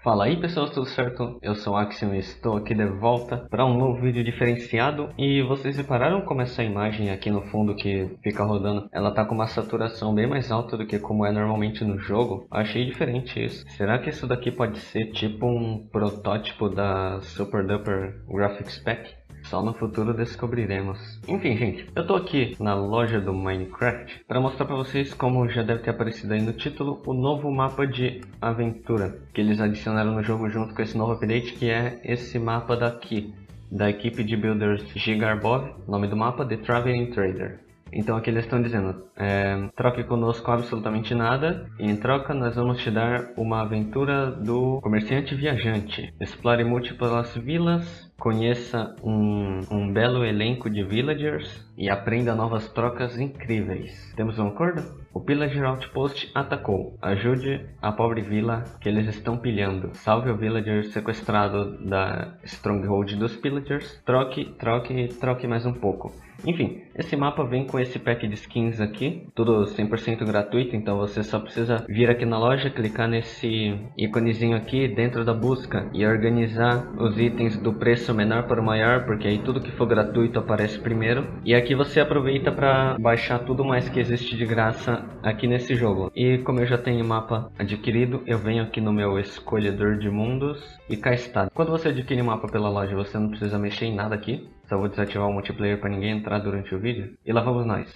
Fala aí pessoal, tudo certo? Eu sou o Axiom e estou aqui de volta para um novo vídeo diferenciado. E vocês repararam como essa imagem aqui no fundo que fica rodando, ela tá com uma saturação bem mais alta do que como é normalmente no jogo? Achei diferente isso. Será que isso daqui pode ser tipo um protótipo da Super Duper Graphics Pack? Só no futuro descobriremos. Enfim, gente, eu tô aqui na loja do Minecraft para mostrar para vocês, como já deve ter aparecido aí no título, o novo mapa de aventura que eles adicionaram no jogo junto com esse novo update, que é esse mapa daqui, da equipe de builders Gigarbov, nome do mapa, The Traveling Trader. Então aqui eles estão dizendo, troque conosco absolutamente nada, e em troca nós vamos te dar uma aventura do comerciante viajante. Explore múltiplas vilas, conheça um belo elenco de villagers e aprenda novas trocas incríveis. Temos um acordo? O Pillager Outpost atacou. Ajude a pobre vila que eles estão pilhando. Salve o villager sequestrado da Stronghold dos Pillagers. Troque mais um pouco. Enfim, esse mapa vem com esse pack de skins aqui, tudo 100% gratuito, então você só precisa vir aqui na loja, clicar nesse íconezinho aqui dentro da busca e organizar os itens do preço menor para o maior, porque aí tudo que for gratuito aparece primeiro. E aqui você aproveita para baixar tudo mais que existe de graça aqui nesse jogo. E como eu já tenho o mapa adquirido, eu venho aqui no meu escolhedor de mundos e cá está. Quando você adquire o mapa pela loja, você não precisa mexer em nada aqui. Só vou desativar o multiplayer para ninguém entrar durante o vídeo. E lá vamos nós.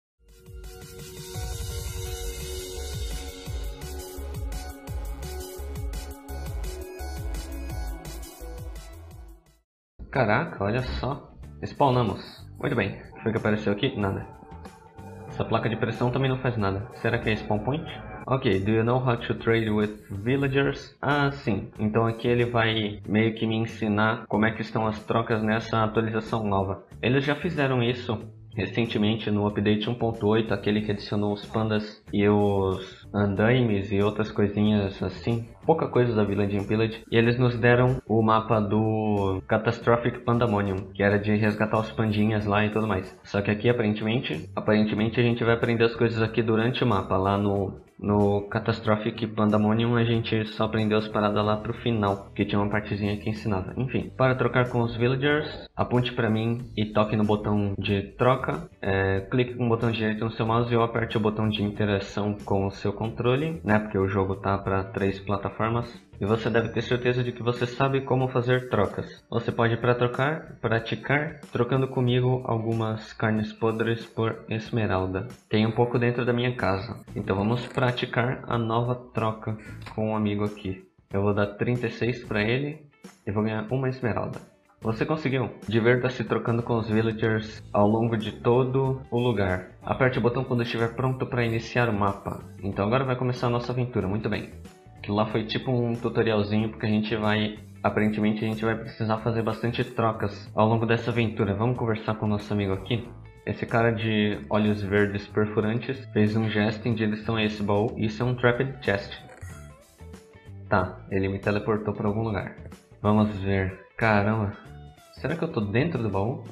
Caraca, olha só. Spawnamos. Muito bem. O que foi que apareceu aqui? Nada. Essa placa de pressão também não faz nada. Será que é spawn point? Ok, do you know how to trade with villagers? Ah, sim. Então aqui ele vai meio que me ensinar como é que estão as trocas nessa atualização nova. Eles já fizeram isso recentemente no update 1.8, aquele que adicionou os pandas e os andaimes e outras coisinhas assim. Pouca coisa da Village in Pillage. E eles nos deram o mapa do Catastrophic Pandemonium, que era de resgatar os pandinhas lá e tudo mais. Só que aqui aparentemente a gente vai aprender as coisas aqui durante o mapa. Lá no Catastrophic Pandemonium a gente só aprendeu as paradas lá pro final, que tinha uma partezinha que ensinava. Enfim, para trocar com os villagers, aponte para mim e toque no botão de troca. Clique com o botão direito no seu mouse e aperte o botão de interação com o seu controle, né? Porque o jogo tá para 3 plataformas. E você deve ter certeza de que você sabe como fazer trocas. Você pode praticar trocando comigo algumas carnes podres por esmeralda. Tem um pouco dentro da minha casa. Então vamos praticar a nova troca com um amigo aqui. Eu vou dar 36 para ele e vou ganhar uma esmeralda. Você conseguiu! Divirta-se trocando com os villagers ao longo de todo o lugar. Aperte o botão quando estiver pronto para iniciar o mapa. Então agora vai começar a nossa aventura. Muito bem. Aquilo lá foi tipo um tutorialzinho, porque aparentemente a gente vai precisar fazer bastante trocas ao longo dessa aventura. Vamos conversar com o nosso amigo aqui. Esse cara de olhos verdes perfurantes fez um gesto em direção a esse baú. Isso é um trapped chest. Tá, ele me teleportou para algum lugar. Vamos ver. Caramba, será que eu tô dentro do baú?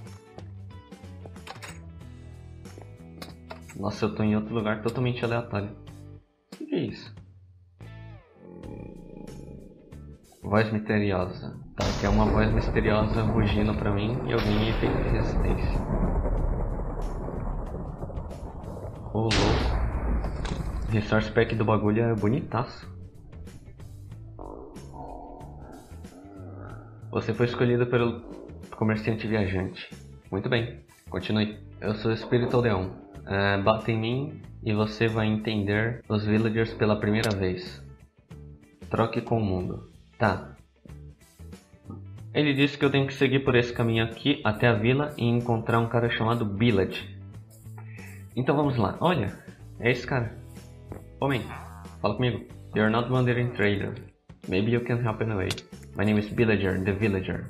Nossa, eu tô em outro lugar totalmente aleatório. O que é isso? Voz misteriosa. Tá, aqui é uma voz misteriosa rugindo pra mim e eu ganhei efeito de resistência. Ô, louco. Resource pack do bagulho é bonitaço. Você foi escolhido pelo comerciante viajante. Muito bem, continue. Eu sou o Espírito Aldeão. Bata em mim e você vai entender os villagers pela primeira vez. Troque com o mundo. Tá. Ele disse que eu tenho que seguir por esse caminho aqui até a vila e encontrar um cara chamado Billage. Então vamos lá. Olha, é esse cara. Homem, fala comigo. You're not wandering trader. Maybe you can help in a way. My name is Villager, the Villager.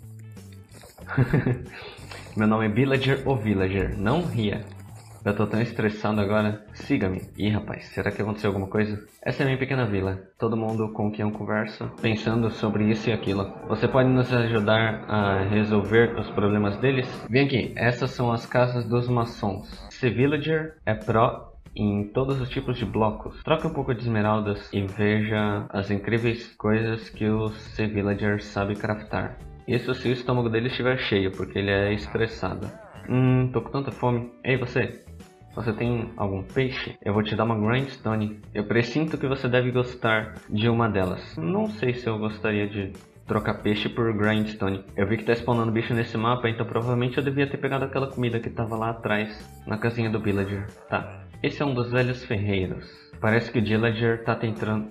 Meu nome é Villager ou Villager. Não ria. Eu tô tão estressado agora. Siga-me. Ih, rapaz, será que aconteceu alguma coisa? Essa é a minha pequena vila. Todo mundo com quem eu converso, pensando sobre isso e aquilo. Você pode nos ajudar a resolver os problemas deles? Vem aqui, essas são as casas dos maçons. Esse villager é pró em todos os tipos de blocos. Troque um pouco de esmeraldas e veja as incríveis coisas que o C-Villager sabe craftar. Isso se o estômago dele estiver cheio, porque ele é estressado. Tô com tanta fome. Ei, você! Você tem algum peixe? Eu vou te dar uma grindstone. Eu pressinto que você deve gostar de uma delas. Não sei se eu gostaria de trocar peixe por grindstone. Eu vi que tá spawnando bicho nesse mapa, então provavelmente eu devia ter pegado aquela comida que tava lá atrás, na casinha do villager. Tá, esse é um dos velhos ferreiros. Parece que o villager tá tentando...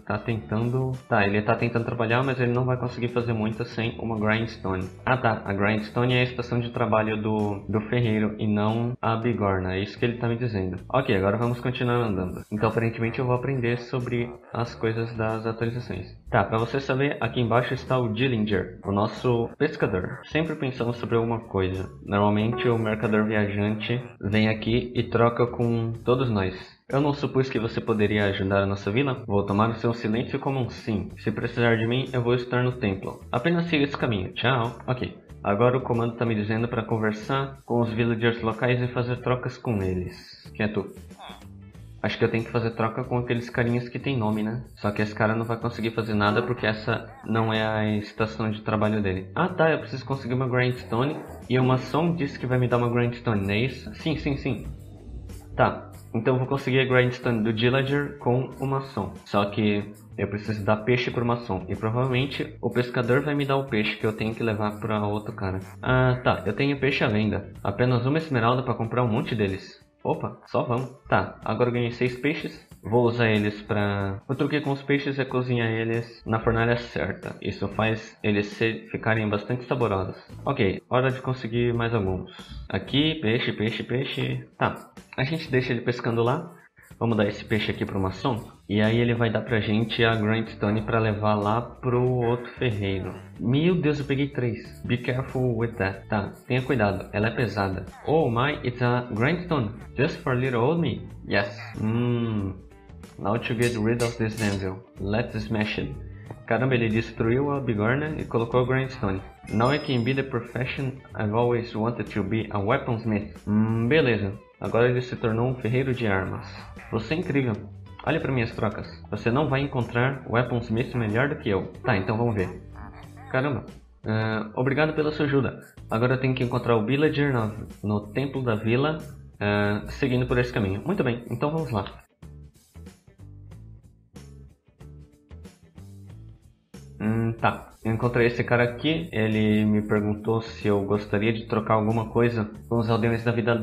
ele tá tentando trabalhar, mas ele não vai conseguir fazer muito sem uma grindstone. Ah tá, a grindstone é a estação de trabalho do ferreiro e não a bigorna, é isso que ele tá me dizendo. Ok, agora vamos continuar andando. Então aparentemente eu vou aprender sobre as coisas das atualizações. Tá, pra você saber, aqui embaixo está o Dillinger, o nosso pescador. Sempre pensamos sobre alguma coisa. Normalmente o mercador viajante vem aqui e troca com todos nós. Eu não supus que você poderia ajudar a nossa vila? Vou tomar o seu silêncio como um sim. Se precisar de mim, eu vou estar no templo. Apenas siga esse caminho. Tchau. Ok. Agora o comando está me dizendo para conversar com os villagers locais e fazer trocas com eles. Quem é tu? Acho que eu tenho que fazer troca com aqueles carinhas que tem nome, né? Só que esse cara não vai conseguir fazer nada porque essa não é a estação de trabalho dele. Ah tá, eu preciso conseguir uma grindstone. E uma som disse que vai me dar uma grindstone, não é isso? Sim. Tá. Então eu vou conseguir a grindstone do villager com o maçom. Só que eu preciso dar peixe por maçom. E provavelmente o pescador vai me dar o peixe que eu tenho que levar para outro cara. Ah, tá. Eu tenho peixe à venda. Apenas uma esmeralda para comprar um monte deles. Opa, só vamos. Tá, agora eu ganhei 6 peixes. Vou usar eles pra... O truque com os peixes é cozinhar eles na fornalha certa. Isso faz eles ficarem bastante saborosos. Ok, hora de conseguir mais alguns. Aqui, peixe. Tá, a gente deixa ele pescando lá. Vamos dar esse peixe aqui pro maçom. E aí ele vai dar pra gente a grindstone pra levar lá pro outro ferreiro. Meu Deus, eu peguei 3. Be careful with that. Tá, tenha cuidado, ela é pesada. Oh my, it's a grindstone. Just for little old me. Yes. Now to get rid of this anvil. Let's smash it. Caramba, ele destruiu a bigorna e colocou a grindstone. Now I can be the profession I've always wanted to be, a weaponsmith. Beleza. Agora ele se tornou um ferreiro de armas. Você é incrível. Olha para minhas trocas. Você não vai encontrar weaponsmith melhor do que eu. Tá, então vamos ver. Caramba. Obrigado pela sua ajuda. Agora eu tenho que encontrar o villager no templo da vila, seguindo por esse caminho. Muito bem, então vamos lá. Tá, eu encontrei esse cara aqui, ele me perguntou se eu gostaria de trocar alguma coisa com os aldeões da vila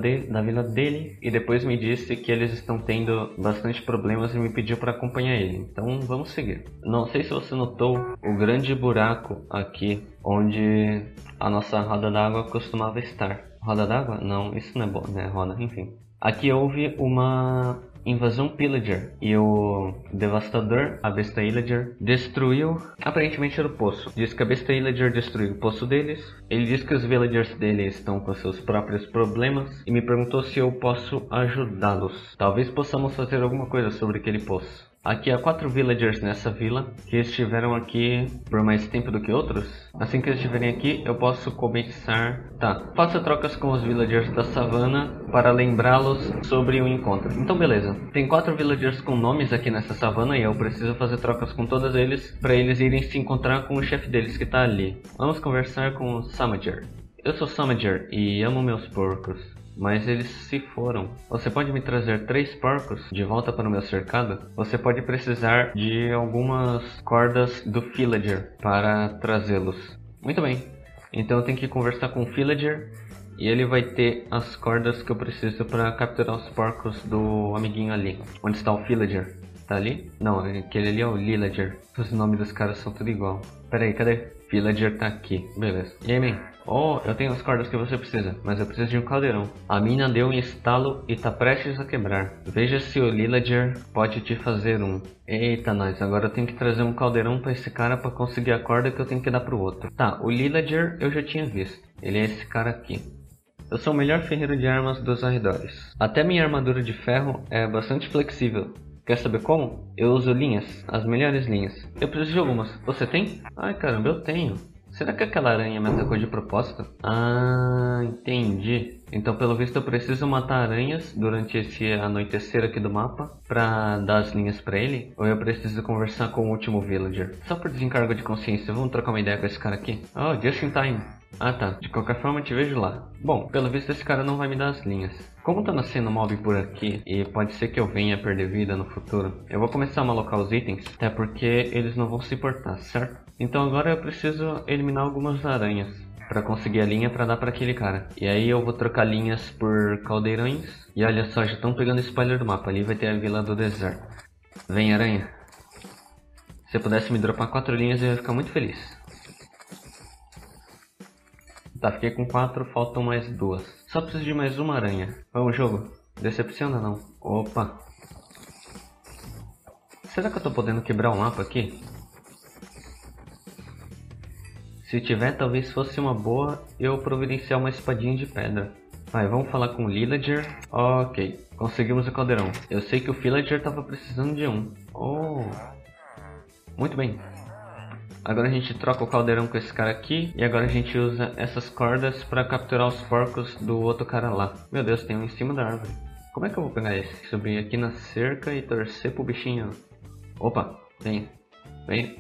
dele e depois me disse que eles estão tendo bastante problemas e me pediu para acompanhar ele, então vamos seguir. Não sei se você notou o grande buraco aqui onde a nossa roda d'água costumava estar. Roda d'água? Não, isso não é bom, né? Roda, enfim. Aqui houve uma invasão pillager e o devastador, a besta illager, destruiu, aparentemente era o poço. Diz que a besta illager destruiu o poço deles. Ele diz que os villagers dele estão com seus próprios problemas e me perguntou se eu posso ajudá-los. Talvez possamos fazer alguma coisa sobre aquele poço. Aqui há 4 villagers nessa vila que estiveram aqui por mais tempo do que outros. Assim que eles estiverem aqui, eu posso começar... Tá, faça trocas com os villagers da savana para lembrá-los sobre o encontro. Então beleza, tem 4 villagers com nomes aqui nessa savana e eu preciso fazer trocas com todos eles para eles irem se encontrar com o chefe deles que está ali. Vamos conversar com o Samager. Eu sou Samager e amo meus porcos. Mas eles se foram. Você pode me trazer 3 porcos de volta para o meu cercado? Você pode precisar de algumas cordas do villager para trazê-los. Muito bem. Então eu tenho que conversar com o villager e ele vai ter as cordas que eu preciso para capturar os porcos do amiguinho ali. Onde está o villager? Tá ali? Não, aquele ali é o villager. Os nomes dos caras são tudo igual. Pera aí, cadê? Villager tá aqui. Beleza. E aí, man? Oh, eu tenho as cordas que você precisa, mas eu preciso de um caldeirão. A mina deu um estalo e tá prestes a quebrar. Veja se o villager pode te fazer um. Eita, nós, agora eu tenho que trazer um caldeirão pra esse cara pra conseguir a corda que eu tenho que dar pro outro. Tá, o villager eu já tinha visto. Ele é esse cara aqui. Eu sou o melhor ferreiro de armas dos arredores. Até minha armadura de ferro é bastante flexível. Quer saber como? Eu uso linhas, as melhores linhas. Eu preciso de algumas. Você tem? Ai caramba, eu tenho. Será que aquela aranha me atacou de propósito? Ah, entendi. Então, pelo visto, eu preciso matar aranhas durante esse anoitecer aqui do mapa pra dar as linhas pra ele. Ou eu preciso conversar com o último villager. Só por desencargo de consciência, vamos trocar uma ideia com esse cara aqui? Oh, just in time. Ah tá, de qualquer forma eu te vejo lá. Bom, pelo visto esse cara não vai me dar as linhas. Como tá nascendo mob por aqui e pode ser que eu venha a perder vida no futuro, eu vou começar a malocar os itens, até porque eles não vão se importar, certo? Então agora eu preciso eliminar algumas aranhas pra conseguir a linha pra dar pra aquele cara. E aí eu vou trocar linhas por caldeirões. E olha só, já estão pegando spoiler do mapa, ali vai ter a vila do deserto. Vem aranha. Se eu pudesse me dropar 4 linhas eu ia ficar muito feliz. Tá, fiquei com 4, faltam mais 2. Só preciso de mais uma aranha. Vamos, jogo. Decepciona não. Opa. Será que eu tô podendo quebrar o mapa aqui? Se tiver, talvez fosse uma boa eu providenciar uma espadinha de pedra. Vai, vamos falar com o Villager. Ok, conseguimos o caldeirão. Eu sei que o Villager tava precisando de um. Oh. Muito bem. Agora a gente troca o caldeirão com esse cara aqui. E agora a gente usa essas cordas para capturar os porcos do outro cara lá. Meu Deus, tem um em cima da árvore. Como é que eu vou pegar esse? Subir aqui na cerca e torcer pro bichinho. Opa, vem. Vem.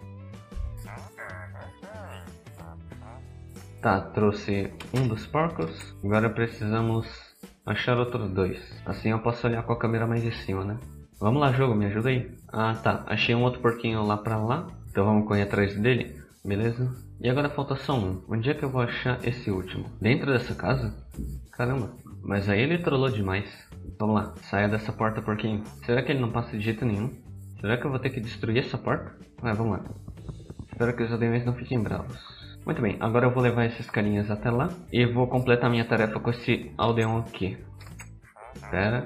Tá, trouxe um dos porcos. Agora precisamos achar outros 2. Assim eu posso olhar com a câmera mais de cima, né? Vamos lá, jogo, me ajuda aí. Ah, tá. Achei um outro porquinho lá pra lá. Então vamos correr atrás dele, beleza? E agora falta só um. Onde é que eu vou achar esse último? Dentro dessa casa? Caramba, mas aí ele trollou demais. Vamos lá, saia dessa porta, porquinho. Será que ele não passa de jeito nenhum? Será que eu vou ter que destruir essa porta? Vamos lá. Espero que os aldeões não fiquem bravos. Muito bem, agora eu vou levar esses carinhas até lá. E vou completar minha tarefa com esse aldeão aqui. Espera.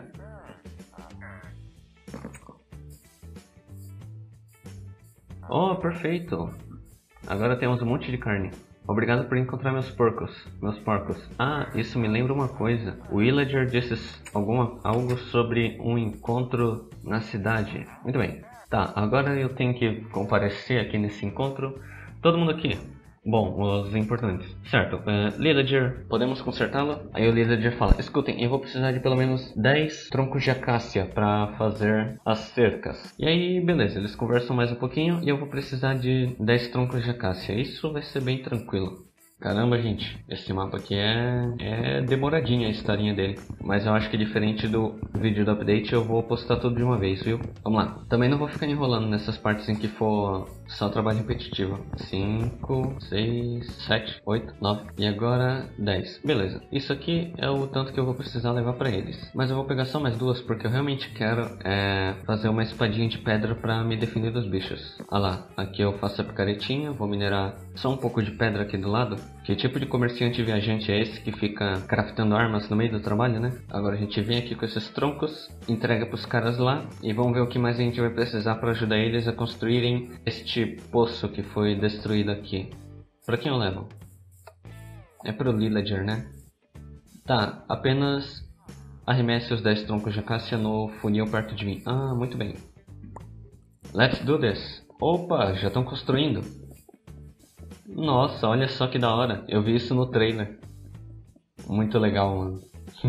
Oh, perfeito! Agora temos um monte de carne. Obrigado por encontrar meus porcos. Ah, isso me lembra uma coisa. O Villager disse algo sobre um encontro na cidade. Muito bem. Tá, agora eu tenho que comparecer aqui nesse encontro. Todo mundo aqui. Bom, os importantes. Certo, Villager, podemos consertá-lo? Aí o Villager fala, escutem, eu vou precisar de pelo menos 10 troncos de acácia para fazer as cercas. E aí, beleza, eles conversam mais um pouquinho e eu vou precisar de 10 troncos de acácia. Isso vai ser bem tranquilo. Caramba, gente, esse mapa aqui é demoradinha a historinha dele. Mas eu acho que diferente do vídeo do update eu vou postar tudo de uma vez, viu? Vamos lá. Também não vou ficar enrolando nessas partes em que for só trabalho repetitivo. 5, 6, 7, 8, 9 e agora 10. Beleza. Isso aqui é o tanto que eu vou precisar levar pra eles. Mas eu vou pegar só mais 2 porque eu realmente quero fazer uma espadinha de pedra pra me defender dos bichos. Ah lá, aqui eu faço a picaretinha, vou minerar só um pouco de pedra aqui do lado. Que tipo de comerciante viajante é esse que fica craftando armas no meio do trabalho, né? Agora a gente vem aqui com esses troncos, entrega pros caras lá e vamos ver o que mais a gente vai precisar para ajudar eles a construírem este poço que foi destruído aqui. Pra quem eu levo? É pro Villager, né? Tá, apenas arremesse os 10 troncos de acácia no funil perto de mim. Ah, muito bem. Let's do this. Opa, já estão construindo. Nossa, olha só que da hora. Eu vi isso no trailer. Muito legal, mano.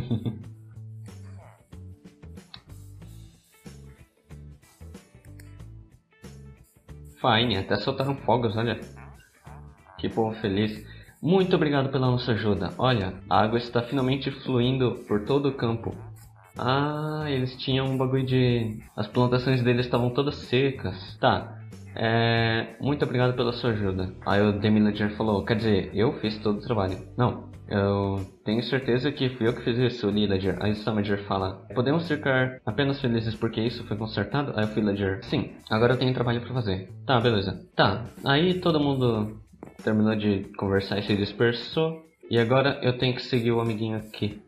Fine, até soltaram fogos, olha. Que povo feliz. Muito obrigado pela nossa ajuda. Olha, a água está finalmente fluindo por todo o campo. Ah, eles tinham um bagulho de... As plantações deles estavam todas secas. Tá. Muito obrigado pela sua ajuda. Aí o The Villager falou, quer dizer, eu fiz todo o trabalho. Não, eu tenho certeza que fui eu que fiz isso, o Villager. Aí o Villager fala, podemos ficar apenas felizes porque isso foi consertado? Aí o Villager, sim, agora eu tenho trabalho pra fazer. Tá, beleza. Tá, aí todo mundo terminou de conversar e se dispersou. E agora eu tenho que seguir o amiguinho aqui.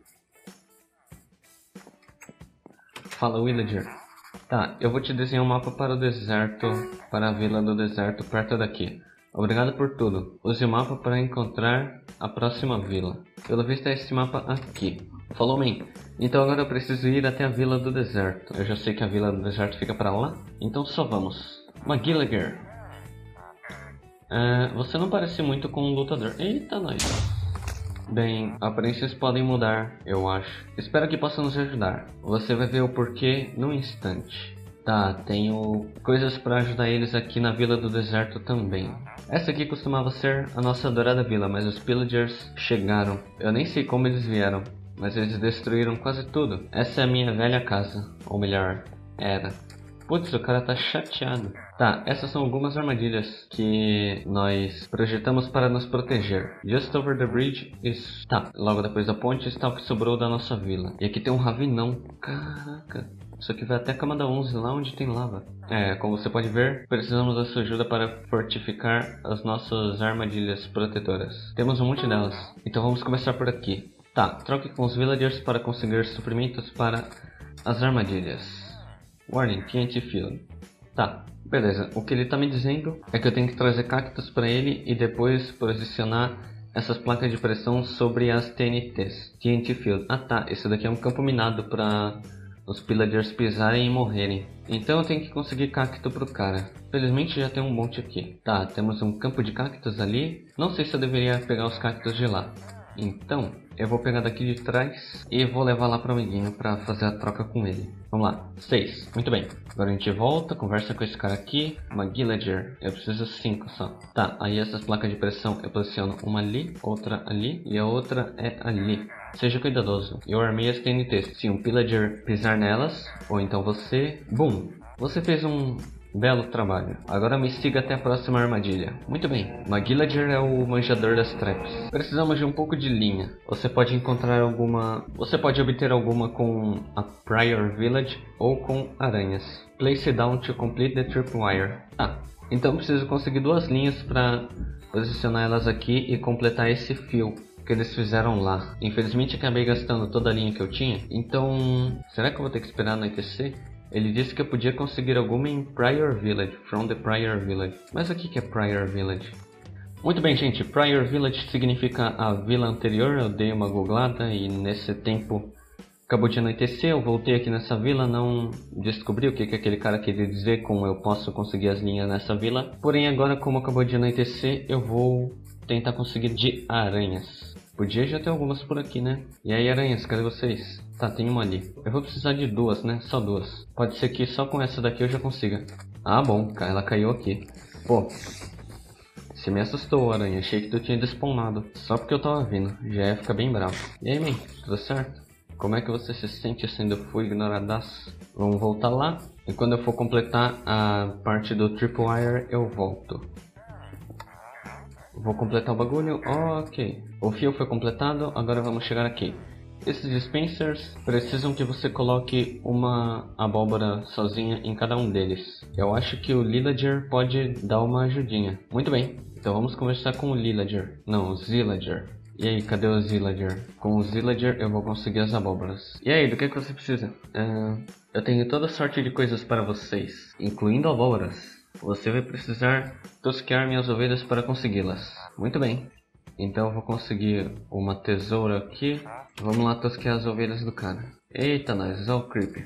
Fala, Villager. Tá, eu vou te desenhar um mapa para o deserto, para a vila do deserto perto daqui. Obrigado por tudo. Use o mapa para encontrar a próxima vila. Pelo visto é esse mapa aqui. Falou, man. Então agora eu preciso ir até a vila do deserto. Eu já sei que a vila do deserto fica para lá. Então só vamos. McGillager. Você não parece muito com um lutador. Eita, nós. Bem, aparências podem mudar, eu acho. Espero que possa nos ajudar. Você vai ver o porquê num instante. Tá, tenho coisas para ajudar eles aqui na Vila do Deserto também. Essa aqui costumava ser a nossa adorada vila, mas os pillagers chegaram. Eu nem sei como eles vieram, mas eles destruíram quase tudo. Essa é a minha velha casa, ou melhor, era. Putz, o cara tá chateado. Tá, essas são algumas armadilhas que nós projetamos para nos proteger. Just over the bridge is... Tá, logo depois da ponte está o que sobrou da nossa vila. E aqui tem um ravinão. Caraca. Isso aqui vai até a camada 11, lá onde tem lava. Como você pode ver, precisamos da sua ajuda para fortificar as nossas armadilhas protetoras. Temos um monte delas. Então vamos começar por aqui. Tá, troque com os villagers para conseguir suprimentos para as armadilhas. Warning, TNT Field. Tá, beleza. O que ele tá me dizendo é que eu tenho que trazer cactos para ele e depois posicionar essas placas de pressão sobre as TNTs. TNT Field. Ah tá, esse daqui é um campo minado para os pillagers pisarem e morrerem. Então eu tenho que conseguir cacto pro cara. Felizmente já tem um monte aqui. Tá, temos um campo de cactos ali. Não sei se eu deveria pegar os cactos de lá. Então, eu vou pegar daqui de trás e vou levar lá pro amiguinho pra fazer a troca com ele. Vamos lá, 6. Muito bem. Agora a gente volta, conversa com esse cara aqui. Uma villager. Eu preciso 5 só. Tá, aí essas placas de pressão eu posiciono uma ali, outra ali e a outra é ali. Seja cuidadoso. Eu armei as TNTs. Se um pillager pisar nelas, ou então você... Boom! Você fez um... belo trabalho. Agora me siga até a próxima armadilha. Muito bem, Magillager é o manjador das traps. Precisamos de um pouco de linha. Você pode encontrar alguma... Você pode obter alguma com a Prior Village ou com aranhas. Place down to complete the tripwire. Então preciso conseguir 2 linhas para posicionar elas aqui e completar esse fio que eles fizeram lá. Infelizmente acabei gastando toda a linha que eu tinha. Então, será que eu vou ter que esperar anoitecer? Ele disse que eu podia conseguir alguma em Prior Village, from the Prior Village. Mas o que é Prior Village? Muito bem, gente, Prior Village significa a vila anterior. Eu dei uma googlada e nesse tempo acabou de anoitecer. Eu voltei aqui nessa vila, não descobri o que aquele cara queria dizer, como eu posso conseguir as linhas nessa vila. Porém agora, como acabou de anoitecer, eu vou tentar conseguir de aranhas. Podia já ter algumas por aqui, né? E aí, aranhas, cadê vocês? Tá, tem uma ali. Eu vou precisar de 2, né? Só 2. Pode ser que só com essa daqui eu já consiga. Ah, bom. Ela caiu aqui. Pô. Você me assustou, aranha. Achei que tu tinha despawnado. Só porque eu tava vindo. Já ia ficar bem bravo. E aí, man? Tudo certo? Como é que você se sente sendo fui ignoradaço? Vamos voltar lá. E quando eu for completar a parte do tripwire, eu volto. Vou completar o bagulho, ok. O fio foi completado, agora vamos chegar aqui. Esses dispensers precisam que você coloque uma abóbora sozinha em cada um deles. Eu acho que o Lillager pode dar uma ajudinha. Muito bem, então vamos conversar com o Lillager. Não, o Zillager. E aí, cadê o Zillager? Com o Zillager eu vou conseguir as abóboras. E aí, do que você precisa? Eu tenho toda sorte de coisas para vocês, incluindo abóboras. Você vai precisar tosquear minhas ovelhas para consegui-las. Muito bem. Então eu vou conseguir uma tesoura aqui. Vamos lá tosquear as ovelhas do cara. Eita, nós, ó o creeper.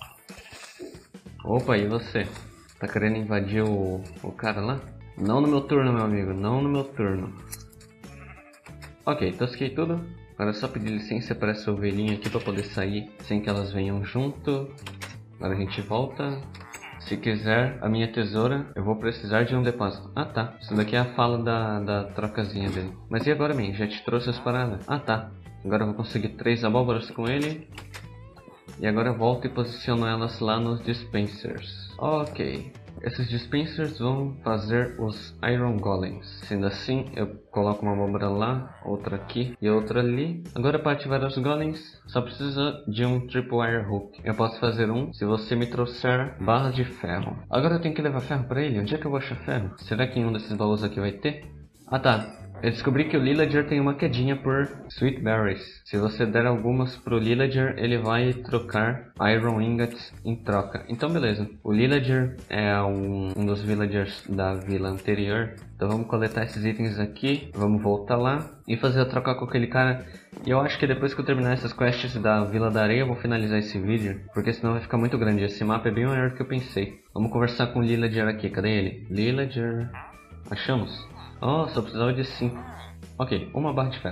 Opa, e você? Tá querendo invadir o cara lá? Não no meu turno, meu amigo. Não no meu turno. Ok, tosquei tudo. Agora é só pedir licença para essa ovelhinha aqui para poder sair sem que elas venham junto. Agora a gente volta. Se quiser a minha tesoura, eu vou precisar de um depósito. Ah tá, isso daqui é a fala da trocazinha dele. Mas e agora, man? Já te trouxe as paradas? Ah tá, agora eu vou conseguir 3 abóboras com ele. E agora eu volto e posiciono elas lá nos dispensers. Ok, esses dispensers vão fazer os Iron Golems. Sendo assim, eu coloco uma abóbora lá, outra aqui e outra ali. Agora para ativar os Golems, só precisa de um Tripwire Hook. Eu posso fazer um se você me trouxer barras de ferro. Agora eu tenho que levar ferro para ele? Onde é que eu vou achar ferro? Será que em um desses baús aqui vai ter? Ah tá, eu descobri que o Lillager tem uma quedinha por Sweet Berries. Se você der algumas pro Lillager, ele vai trocar Iron Ingots em troca. Então beleza, o Lillager é um dos villagers da vila anterior. Então vamos coletar esses itens aqui, vamos voltar lá e fazer a troca com aquele cara. E eu acho que depois que eu terminar essas quests da Vila da Areia, eu vou finalizar esse vídeo, porque senão vai ficar muito grande. Esse mapa é bem maior do que eu pensei. Vamos conversar com o Lillager aqui, cadê ele? Lillager... Achamos? Oh, só precisava de 5. Ok, uma barra de ferro.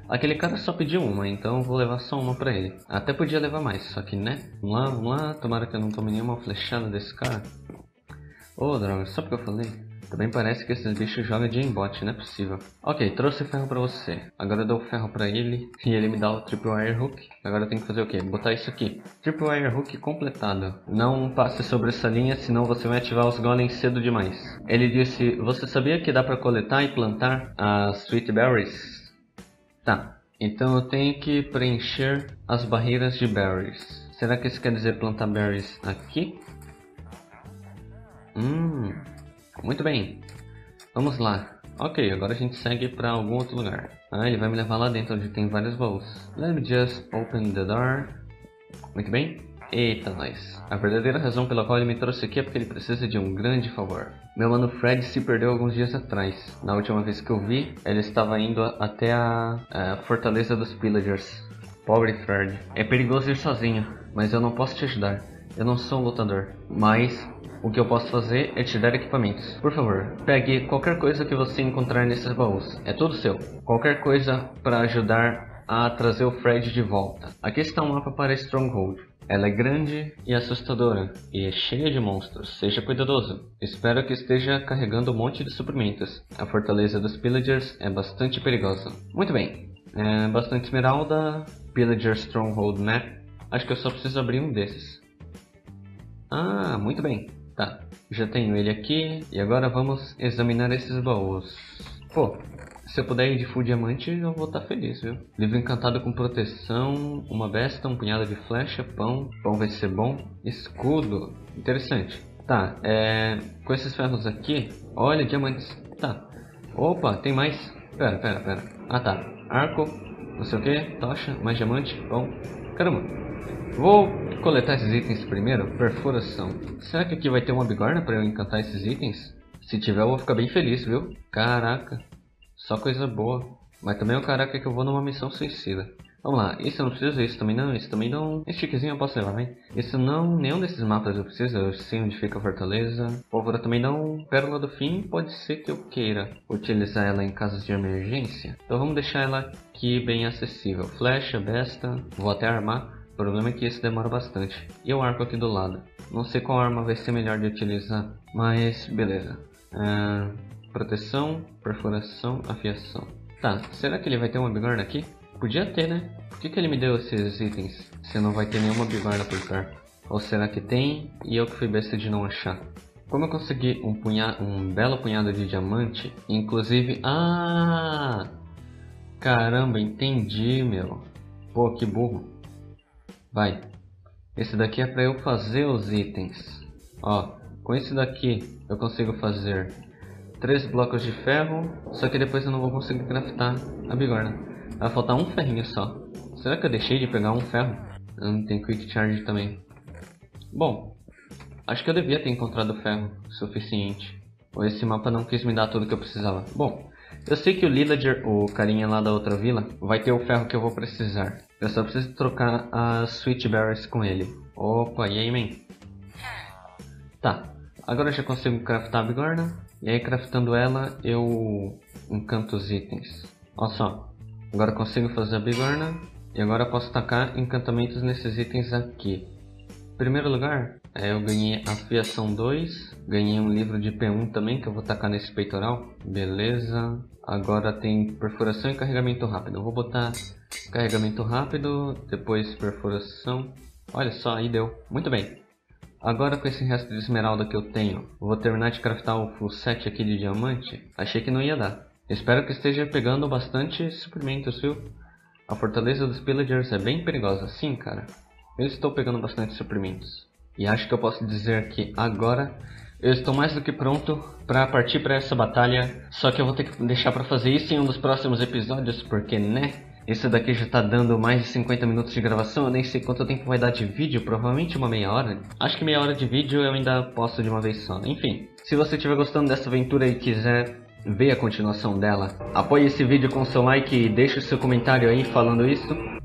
Aquele cara só pediu uma, então eu vou levar só uma pra ele. Até podia levar mais, só que né? Vamos lá. Tomara que eu não tome nenhuma flechada desse cara. Ô, droga, só porque eu falei. Também parece que esses bichos jogam de aimbot, não é possível. Ok, trouxe ferro pra você. Agora eu dou ferro pra ele e ele me dá o Triple Wire Hook. Agora eu tenho que fazer o quê? Botar isso aqui. Triple Wire Hook completado. Não passe sobre essa linha, senão você vai ativar os golems cedo demais. Ele disse, você sabia que dá pra coletar e plantar as Sweet Berries? Tá, então eu tenho que preencher as barreiras de berries. Será que isso quer dizer plantar berries aqui? Muito bem. Vamos lá. Ok, agora a gente segue para algum outro lugar. Ah, ele vai me levar lá dentro onde tem vários baús. Let me just open the door. Muito bem. Eita, nós. A verdadeira razão pela qual ele me trouxe aqui é porque ele precisa de um grande favor. Meu mano Fred se perdeu alguns dias atrás. Na última vez que eu vi, ele estava indo até a fortaleza dos Pillagers. Pobre Fred. É perigoso ir sozinho, mas eu não posso te ajudar. Eu não sou um lutador, mas o que eu posso fazer é te dar equipamentos. Por favor, pegue qualquer coisa que você encontrar nesses baús. É tudo seu. Qualquer coisa para ajudar a trazer o Fred de volta. Aqui está um mapa para Stronghold. Ela é grande e assustadora, e é cheia de monstros. Seja cuidadoso. Espero que esteja carregando um monte de suprimentos. A fortaleza dos Pillagers é bastante perigosa. Muito bem. Bastante esmeralda. Pillager Stronghold Map. Acho que eu só preciso abrir um desses. Ah, muito bem. Tá, já tenho ele aqui. E agora vamos examinar esses baús. Pô, se eu puder ir de full diamante, eu vou estar feliz, viu? Livro encantado com proteção, uma besta, um punhado de flecha, pão. Pão vai ser bom. Escudo, interessante. Tá, com esses ferros aqui, olha, diamantes. Tá, opa, tem mais. Pera. Ah tá, arco, não sei o que, tocha, mais diamante, bom. Caramba, vou coletar esses itens primeiro. Perfuração. Será que aqui vai ter uma bigorna para eu encantar esses itens? Se tiver eu vou ficar bem feliz, viu? Caraca, só coisa boa. Mas também é o caraca que eu vou numa missão suicida. Vamos lá, isso eu não preciso, isso também não, isso também não. Esse chiquezinho eu posso levar, vem. Isso não, nenhum desses mapas eu preciso, eu sei onde fica a fortaleza. Pólvora também não. Pérola do fim, pode ser que eu queira utilizar ela em casos de emergência. Então vamos deixar ela aqui bem acessível. Flecha, besta, vou até armar. O problema é que isso demora bastante. E o arco aqui do lado. Não sei qual arma vai ser melhor de utilizar, mas beleza. Proteção, perfuração, afiação. Tá, será que ele vai ter uma bigorna aqui? Podia ter, né? Por que ele me deu esses itens se não vai ter nenhuma bigorna por perto? Ou será que tem e eu que fui besta de não achar? Como eu consegui um belo punhado de diamante, inclusive... Ah! Caramba, entendi, meu. Pô, que burro. Vai. Esse daqui é pra eu fazer os itens. Ó, com esse daqui eu consigo fazer 3 blocos de ferro, só que depois eu não vou conseguir craftar a bigorna. Vai faltar um ferrinho só. Será que eu deixei de pegar um ferro? Não tem quick charge também. Bom, acho que eu devia ter encontrado ferro suficiente. Ou esse mapa não quis me dar tudo que eu precisava. Bom, eu sei que o Villager, o carinha lá da outra vila, vai ter o ferro que eu vou precisar. Eu só preciso trocar as Sweet Berries com ele. Opa, e aí, man? Tá, agora eu já consigo craftar a bigorna. E aí, craftando ela, eu encanto os itens. Olha só. Agora consigo fazer a bigorna. E agora posso tacar encantamentos nesses itens aqui. Em primeiro lugar, eu ganhei afiação 2. Ganhei um livro de P1 também, que eu vou tacar nesse peitoral. Beleza. Agora tem perfuração e carregamento rápido. Eu vou botar carregamento rápido, depois perfuração. Olha só, aí deu. Muito bem. Agora com esse resto de esmeralda que eu tenho, vou terminar de craftar o full set aqui de diamante. Achei que não ia dar. Espero que esteja pegando bastante suprimentos, viu? A fortaleza dos Pillagers é bem perigosa, sim, cara. Eu estou pegando bastante suprimentos. E acho que eu posso dizer que agora eu estou mais do que pronto para partir para essa batalha. Só que eu vou ter que deixar para fazer isso em um dos próximos episódios, porque, né? Esse daqui já tá dando mais de 50 minutos de gravação, eu nem sei quanto tempo vai dar de vídeo, provavelmente uma meia hora. Acho que meia hora de vídeo eu ainda posto de uma vez só. Enfim, se você estiver gostando dessa aventura e quiser ver a continuação dela, apoie esse vídeo com seu like e deixe o seu comentário aí falando isso.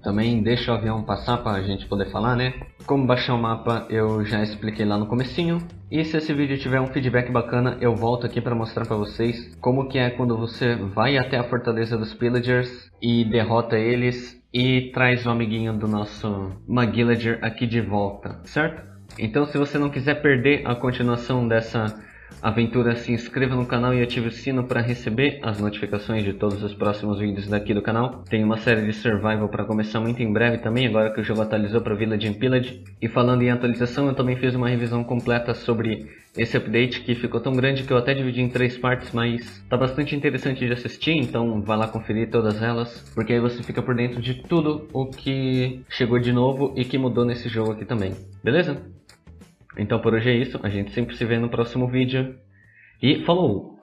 Também deixa o avião passar para a gente poder falar, né? Como baixar o mapa eu já expliquei lá no comecinho. E se esse vídeo tiver um feedback bacana, eu volto aqui para mostrar para vocês como que é quando você vai até a fortaleza dos Pillagers e derrota eles e traz o amiguinho do nosso Magillager aqui de volta, certo? Então se você não quiser perder a continuação dessa aventura, se inscreva no canal e ative o sino para receber as notificações de todos os próximos vídeos daqui do canal. Tem uma série de survival para começar muito em breve também, agora que o jogo atualizou para Village and Pillage. E falando em atualização, eu também fiz uma revisão completa sobre esse update que ficou tão grande que eu até dividi em 3 partes, mas tá bastante interessante de assistir, então vai lá conferir todas elas, porque aí você fica por dentro de tudo o que chegou de novo e que mudou nesse jogo aqui também, beleza? Então por hoje é isso, a gente sempre se vê no próximo vídeo e falou!